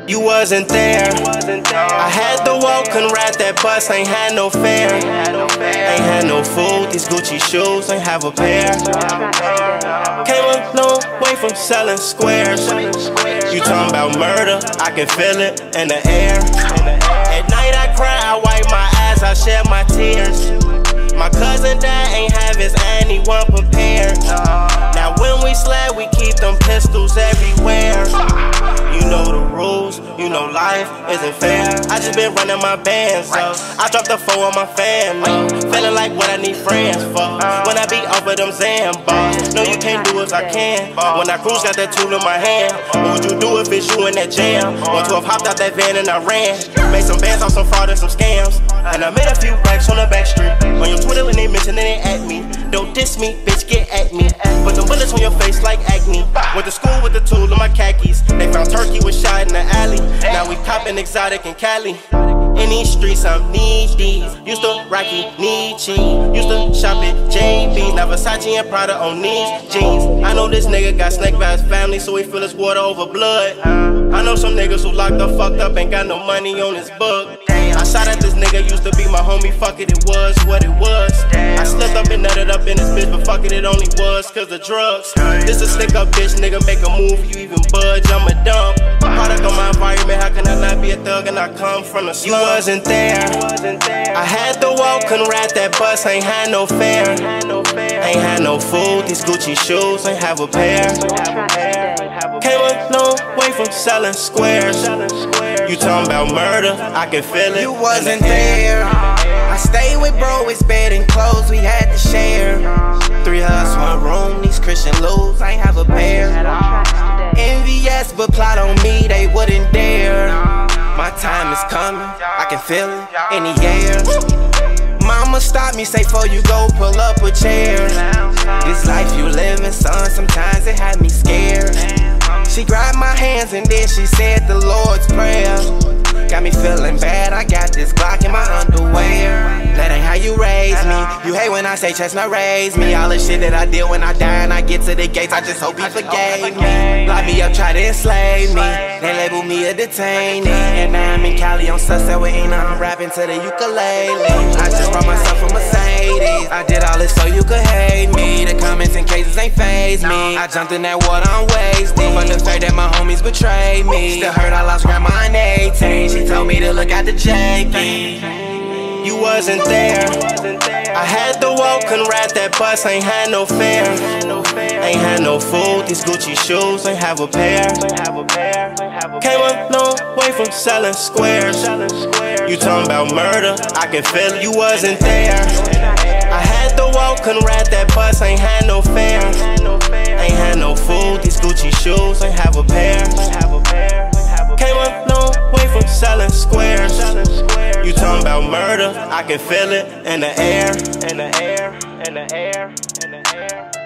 You wasn't there. I had to walk and ride that bus, ain't had no fare. Ain't had no food, these Gucci shoes, ain't have a pair. Came a long way from selling squares. You talking about murder, I can feel it in the air. At night I cry, I wipe my eyes, I shed my tears. My cousin died, ain't have his anyone prepared. Now when we slide, we keep them pistols everywhere. You know the rules, you know life isn't fair. I just been running my bands, so I dropped the 4 on my family. Feeling like what I need friends for. When I be off of them Zambas, no you can't do as I can. When I cruise, got that tool in my hand. What would you do if it's you in that jam? 112 hopped out that van and I ran. Made some bands off some fraud and some scams. And I made a few racks on the back street. On your Twitter when they mention it ain't at me. Don't diss me, bitch, get at me. Put them bullets on your face like acne. Went to school with the tool in my khakis. They found turkey was shot in the alley. Now we copping exotic in Cali. In these streets I'm knee-deep. Used to Rocky, Nietzsche. Used to shop at JB's. Now Versace and Prada on these jeans. I know this nigga got snaked by his family, so he feel his water over blood. I know some niggas who locked up, fucked up, ain't got no money on his book. I shot at this nigga, used to be my homie, fuck it, it was what it was. I slipped up and nutted up in this bitch, but fuck it, it only was cause of drugs. This a stick up bitch, nigga, make a move, you even budge, I'm a dump. Product on my environment, how can I not be a thug and I come from the slum? You wasn't there. I had to walk and ride that bus, ain't had no fare. Ain't had no food, these Gucci shoes, ain't have a pair. Came a long way from selling squares. You talking about murder, I can feel it. You wasn't there. I stayed with bro, his bed and clothes we had to share. 3 of us, 1 room, these Christian lows, I ain't have a pair. Envious, but plot on me, they wouldn't dare. My time is coming, I can feel it in the air. Mama stop me, say before you go, pull up a chair. This life you living, son, sometimes it had me scared. She grabbed my hands and then she said the Lord's Prayer. Got me feeling bad, I got this Glock in my underwear. That ain't how you raise me. You hate when I say chestnut raise me. All the shit that I did when I died and I get to the gates, I just hope he forgave me. Lock me up, try to enslave me. They label me a detainee. And now I'm in Cali on Sunset with Ina, I'm rapping to the ukulele. I just brought myself a Mercedes. I did all this so you could hate me. The comments and cases ain't faze me. I jumped in that water, I'm wasted. But the fact that my homies betrayed me. Still hurt, I lost grandma in 18. She told me to look at the JP. You wasn't there. I had to walk and ride that bus, ain't had no fare. Ain't had no food, these Gucci shoes, ain't have a pair. Came a long way from selling squares. You talking about murder, I can feel it. You wasn't there. I had to walk and ride that bus, ain't had no fare. Ain't had no food, these Gucci shoes, ain't have a pair. Came a long way from selling squares. You talking about murder, I can feel it in the air. In the air, in the air, in the air.